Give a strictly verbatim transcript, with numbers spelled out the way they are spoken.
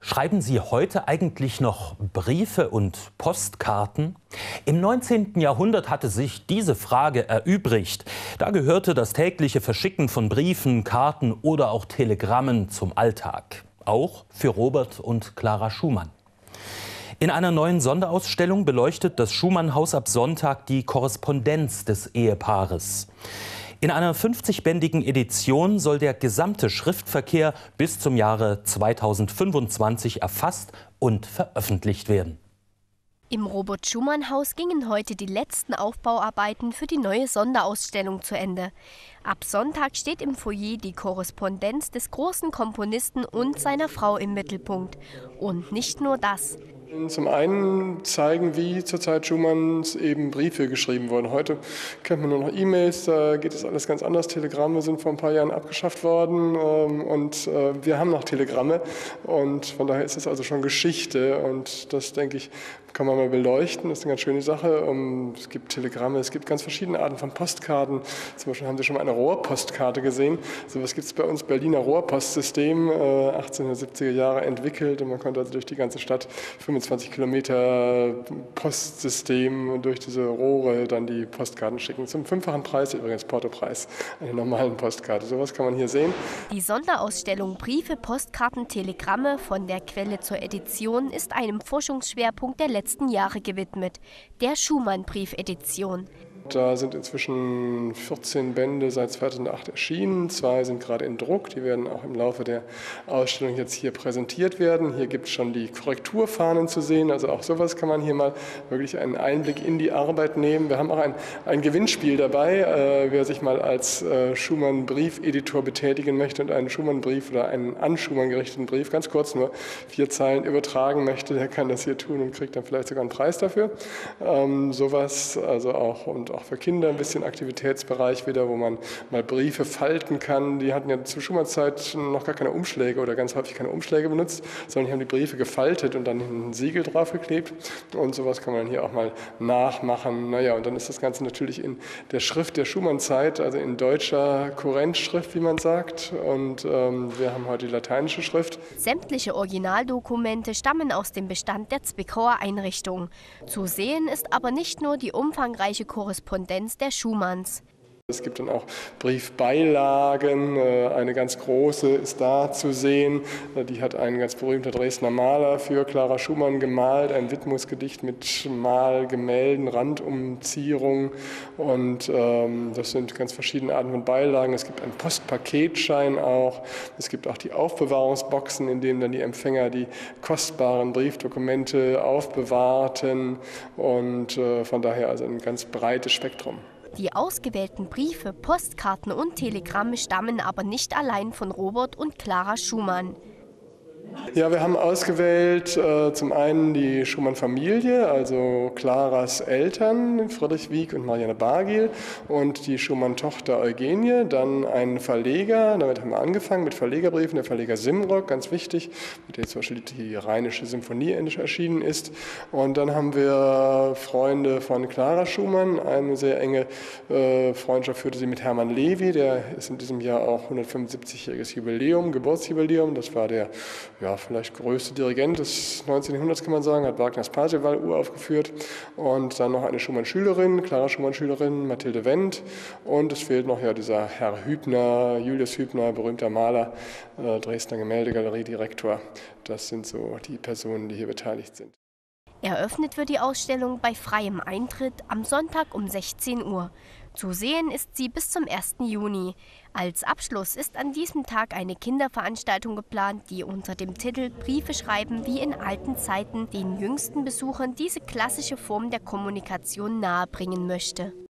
Schreiben Sie heute eigentlich noch Briefe und Postkarten? Im neunzehnten Jahrhundert hatte sich diese Frage erübrigt. Da gehörte das tägliche Verschicken von Briefen, Karten oder auch Telegrammen zum Alltag. Auch für Robert und Clara Schumann. In einer neuen Sonderausstellung beleuchtet das Schumann-Haus ab Sonntag die Korrespondenz des Ehepaares. In einer fünfzigbändigen Edition soll der gesamte Schriftverkehr bis zum Jahre zweitausendfünfundzwanzig erfasst und veröffentlicht werden. Im Robert-Schumann-Haus gingen heute die letzten Aufbauarbeiten für die neue Sonderausstellung zu Ende. Ab Sonntag steht im Foyer die Korrespondenz des großen Komponisten und seiner Frau im Mittelpunkt. Und nicht nur das. Zum einen zeigen, wie zur Zeit Schumanns eben Briefe geschrieben wurden. Heute kennt man nur noch E-Mails, da geht es alles ganz anders. Telegramme sind vor ein paar Jahren abgeschafft worden und wir haben noch Telegramme und von daher ist es also schon Geschichte und das, denke ich, kann man mal beleuchten. Das ist eine ganz schöne Sache. Es gibt Telegramme, es gibt ganz verschiedene Arten von Postkarten. Zum Beispiel haben Sie schon mal eine Rohrpostkarte gesehen. So was gibt es bei uns, Berliner Rohrpostsystem, achtzehnhundertsiebziger Jahre entwickelt und man konnte also durch die ganze Stadt fünfundzwanzig Kilometer Postsystem durch diese Rohre dann die Postkarten schicken. Zum fünffachen Preis, übrigens Portopreis, einer normalen Postkarte. Sowas kann man hier sehen. Die Sonderausstellung Briefe, Postkarten, Telegramme von der Quelle zur Edition ist einem Forschungsschwerpunkt der letzten Jahre gewidmet, der Schumann-Briefedition. Da sind inzwischen vierzehn Bände seit zweitausendacht erschienen. Zwei sind gerade in Druck. Die werden auch im Laufe der Ausstellung jetzt hier präsentiert werden. Hier gibt es schon die Korrekturfahnen zu sehen. Also auch sowas kann man hier mal wirklich einen Einblick in die Arbeit nehmen. Wir haben auch ein, ein Gewinnspiel dabei. Äh, wer sich mal als äh, Schumann-Briefeditor betätigen möchte und einen Schumann-Brief oder einen an Schumann gerichteten Brief, ganz kurz nur vier Zeilen übertragen möchte, der kann das hier tun und kriegt dann vielleicht sogar einen Preis dafür. Ähm, sowas also auch und auch für Kinder ein bisschen Aktivitätsbereich wieder, wo man mal Briefe falten kann. Die hatten ja zur Schumann-Zeit noch gar keine Umschläge oder ganz häufig keine Umschläge benutzt, sondern die haben die Briefe gefaltet und dann ein Siegel draufgeklebt. Und sowas kann man hier auch mal nachmachen. Naja, und dann ist das Ganze natürlich in der Schrift der Schumann-Zeit, also in deutscher Kurrentschrift, wie man sagt. Und ähm, wir haben heute die lateinische Schrift. Sämtliche Originaldokumente stammen aus dem Bestand der Zwickauer Einrichtung. Zu sehen ist aber nicht nur die umfangreiche Korrespondenz der Schumanns. Es gibt dann auch Briefbeilagen, eine ganz große ist da zu sehen. Die hat ein ganz berühmter Dresdner Maler für Clara Schumann gemalt, ein Widmungsgedicht mit Malgemälden, Randumzierung und ähm, das sind ganz verschiedene Arten von Beilagen. Es gibt einen Postpaketschein auch, es gibt auch die Aufbewahrungsboxen, in denen dann die Empfänger die kostbaren Briefdokumente aufbewahrten und äh, von daher also ein ganz breites Spektrum. Die ausgewählten Briefe, Postkarten und Telegramme stammen aber nicht allein von Robert und Clara Schumann. Ja, wir haben ausgewählt äh, zum einen die Schumann-Familie, also Claras Eltern, Friedrich Wieck und Marianne Bargil und die Schumann-Tochter Eugenie, dann einen Verleger, damit haben wir angefangen mit Verlegerbriefen, der Verleger Simrock, ganz wichtig, mit dem zum Beispiel die Rheinische Symphonie endlich erschienen ist. Und dann haben wir Freunde von Clara Schumann, eine sehr enge äh, Freundschaft führte sie mit Hermann Levi, der ist in diesem Jahr auch hundertfünfundsiebzigjähriges Jubiläum, Geburtsjubiläum, das war der ja, vielleicht größte Dirigent des neunzehnten Jahrhunderts, kann man sagen, hat Wagners Parzival uraufgeführt. Und dann noch eine Schumann-Schülerin, Clara Schumann-Schülerin, Mathilde Wendt. Und es fehlt noch ja dieser Herr Hübner, Julius Hübner, berühmter Maler, äh, Dresdner Gemäldegalerie-Direktor. Das sind so die Personen, die hier beteiligt sind. Eröffnet wird die Ausstellung bei freiem Eintritt am Sonntag um sechzehn Uhr. Zu sehen ist sie bis zum ersten Juni. Als Abschluss ist an diesem Tag eine Kinderveranstaltung geplant, die unter dem Titel Briefe schreiben wie in alten Zeiten den jüngsten Besuchern diese klassische Form der Kommunikation nahebringen möchte.